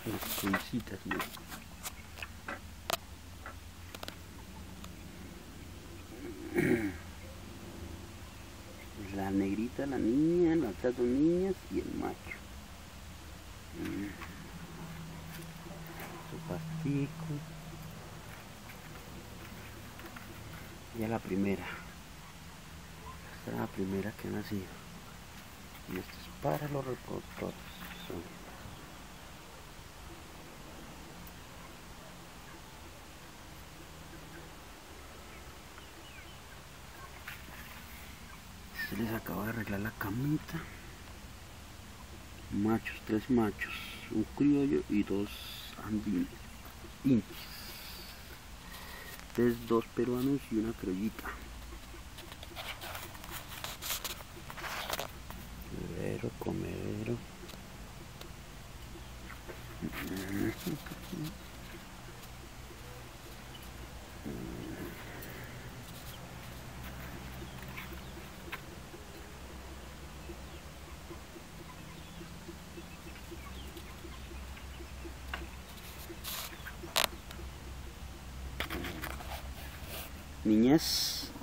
Las crucitas, ¿no? La negrita, la niña, las otras dos niñas y el macho. Su pastico. Ya la primera. Esta es la primera que ha nacido. Y esto es para los reproductores. Se les acaba de arreglar la camita. Machos, 3 machos, un criollo y 2 andinos, inchis. Entonces 2 peruanos y una criollita. Comedero, comedero. Niñez.